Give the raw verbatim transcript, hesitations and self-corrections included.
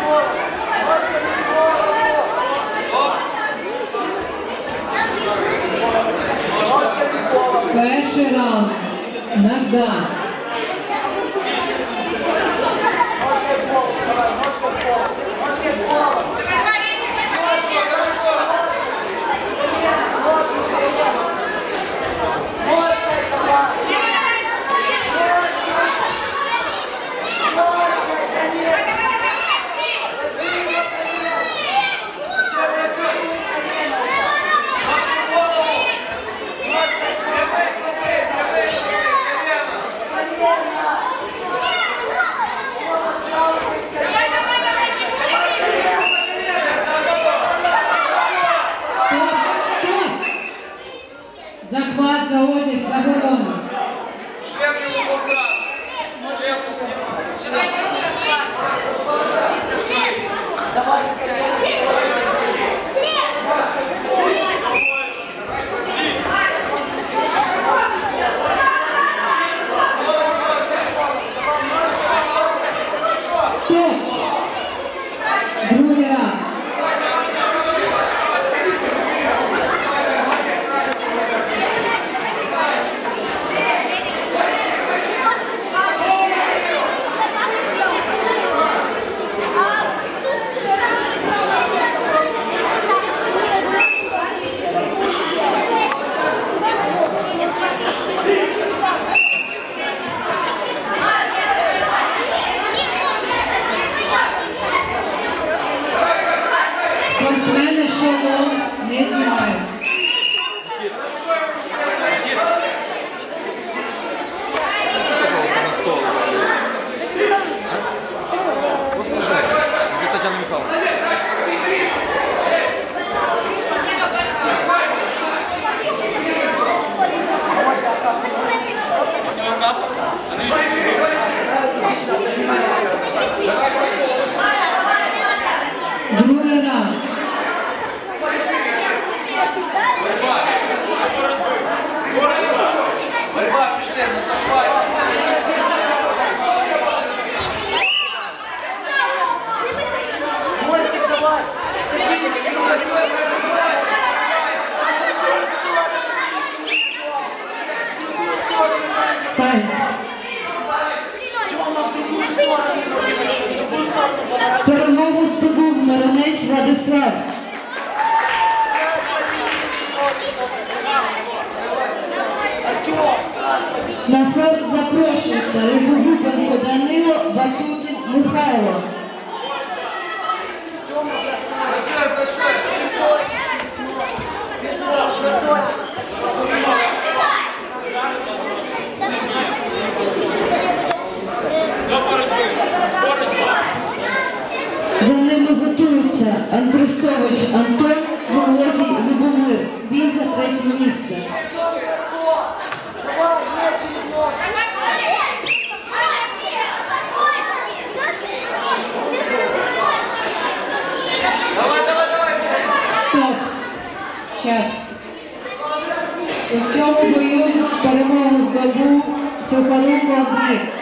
Перший раунд. Нокдаун. Захват заводить заборону. Другий раунд. Спортсмени шолом не знімають. Татьяна Михайловна. Другий раунд. Тайм. Перемогу здобув Миронець Владислав. На фронт запрошується Лисогубенко Данило, Батутін Михайло. За ними готуються Андрусович Антон, Володій Любомир. Бій за третє місце. Стоп. Час. У цьому бою перемогу здобув Сухоруков Андрій.